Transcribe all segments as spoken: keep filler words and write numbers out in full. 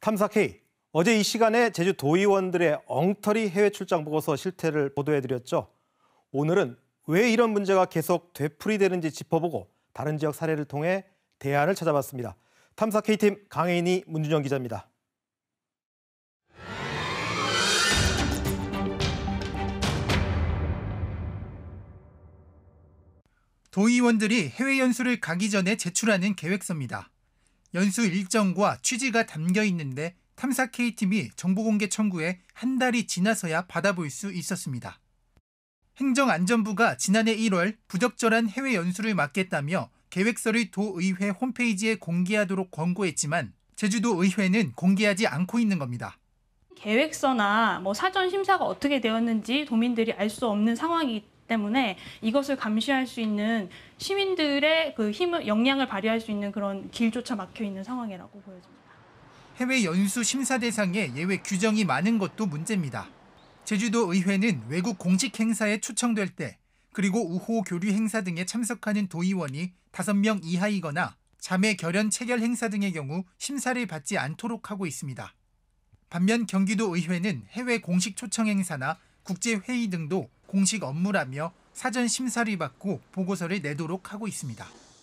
탐사 K, 어제 이 시간에 제주 도의원들의 엉터리 해외 출장 보고서 실태를 보도해드렸죠. 오늘은 왜 이런 문제가 계속 되풀이되는지 짚어보고 다른 지역 사례를 통해 대안을 찾아봤습니다. 탐사 K팀 강혜인이 문준영 기자입니다. 도의원들이 해외 연수를 가기 전에 제출하는 계획서입니다. 연수 일정과 취지가 담겨 있는데 탐사 K팀이 정보공개 청구에 한 달이 지나서야 받아볼 수 있었습니다. 행정안전부가 지난해 일월 부적절한 해외 연수를 막겠다며 계획서를 도의회 홈페이지에 공개하도록 권고했지만 제주도 의회는 공개하지 않고 있는 겁니다. 계획서나 뭐 사전 심사가 어떻게 되었는지 도민들이 알 수 없는 상황이기 때문에 이것을 감시할 수 있는 시민들의 그 힘을 역량을 발휘할 수 있는 그런 길조차 막혀 있는 상황이라고 보여집니다. 해외 연수 심사 대상에 예외 규정이 많은 것도 문제입니다. 제주도 의회는 외국 공식 행사에 초청될 때 그리고 우호 교류 행사 등에 참석하는 도의원이 다섯 명 이하이거나 자매 결연 체결 행사 등의 경우 심사를 받지 않도록 하고 있습니다. 반면 경기도 의회는 해외 공식 초청 행사나 국제회의 등도 공식 업무라며 사전 심사를 받고 보고서를 내도록 하고 있습니다.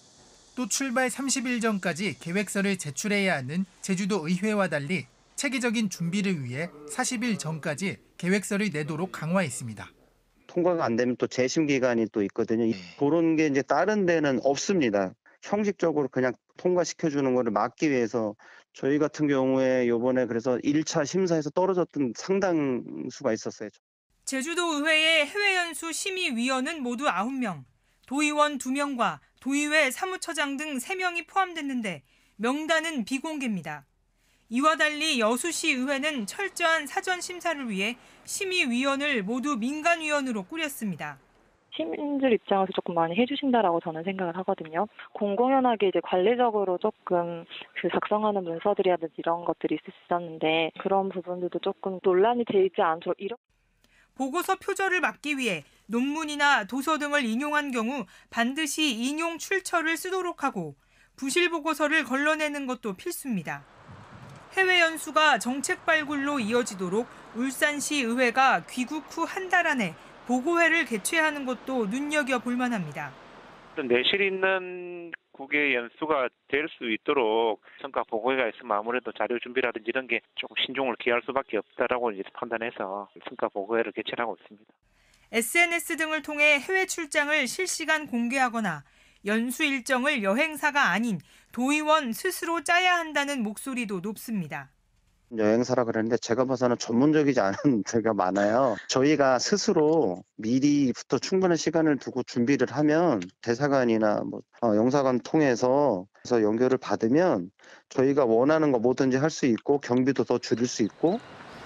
또 출발 삼십 일 전까지 계획서를 제출해야 하는 제주도 의회와 달리 체계적인 준비를 위해 사십 일 전까지 계획서를 내도록 강화했습니다. 통과가 안 되면 또 재심 기간이 또 있거든요. 그런 게 이제 다른 데는 없습니다. 형식적으로 그냥 통과시켜주는 거를 막기 위해서 저희 같은 경우에 이번에 그래서 일 차 심사에서 떨어졌던 상당수가 있었어요. 제주도 의회의 해외 연수 심의위원은 모두 아홉 명, 도의원 두 명과 도의회 사무처장 등 세 명이 포함됐는데 명단은 비공개입니다. 이와 달리 여수시 의회는 철저한 사전 심사를 위해 심의위원을 모두 민간위원으로 꾸렸습니다. 시민들 입장에서 조금 많이 해주신다라고 저는 생각을 하거든요. 공공연하게 이제 관리적으로 조금 그 작성하는 문서들이라든지 이런 것들이 있었는데 그런 부분들도 조금 논란이 되지 않도록 이런. 보고서 표절을 막기 위해 논문이나 도서 등을 인용한 경우 반드시 인용 출처를 쓰도록 하고 부실 보고서를 걸러내는 것도 필수입니다. 해외 연수가 정책 발굴로 이어지도록 울산시 의회가 귀국 후 한 달 안에 보고회를 개최하는 것도 눈여겨볼 만합니다. 내실 있는 국외 연수가 될 수 있도록 성과 보고회가 있으면 아무래도 자료 준비라든지 이런 게 조금 신중을 기할 수밖에 없다라고 이제 판단해서 성과 보고회를 개최하고 있습니다. 에스엔에스 등을 통해 해외 출장을 실시간 공개하거나 연수 일정을 여행사가 아닌 도의원 스스로 짜야 한다는 목소리도 높습니다. 여행사라 그랬는데 제가 봐서는 전문적이지 않은 데가 많아요. 저희가 스스로 미리부터 충분한 시간을 두고 준비를 하면 대사관이나 뭐 영사관 통해서 연결을 받으면 저희가 원하는 거 뭐든지 할 수 있고 경비도 더 줄일 수 있고.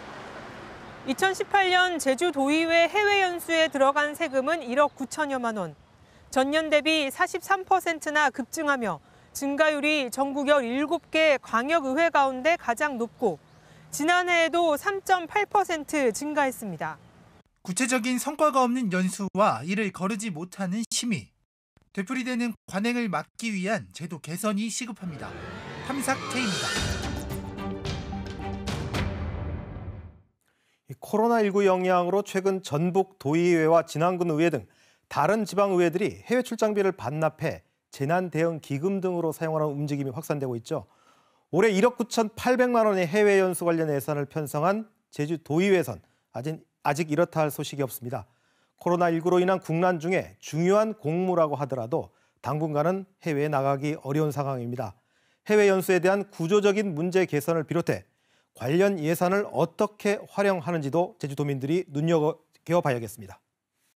이천십팔 년 제주도의회 해외 연수에 들어간 세금은 일억 구천여만 원. 전년 대비 사십삼 퍼센트나 급증하며 증가율이 전국 열일곱 개 광역의회 가운데 가장 높고 지난해에도 삼 점 팔 퍼센트 증가했습니다. 구체적인 성과가 없는 연수와 이를 거르지 못하는 심의. 되풀이되는 관행을 막기 위한 제도 개선이 시급합니다. 탐사 K입니다. 코로나십구 영향으로 최근 전북 도의회와 진안군 의회 등 다른 지방의회들이 해외 출장비를 반납해 재난 대응 기금 등으로 사용하는 움직임이 확산되고 있죠. 올해 일억 구천팔백만 원의 해외 연수 관련 예산을 편성한 제주 도의회선 아직, 아직 이렇다 할 소식이 없습니다. 코로나십구로 인한 국난 중에 중요한 공무라고 하더라도 당분간은 해외에 나가기 어려운 상황입니다. 해외 연수에 대한 구조적인 문제 개선을 비롯해 관련 예산을 어떻게 활용하는지도 제주도민들이 눈여겨봐야겠습니다.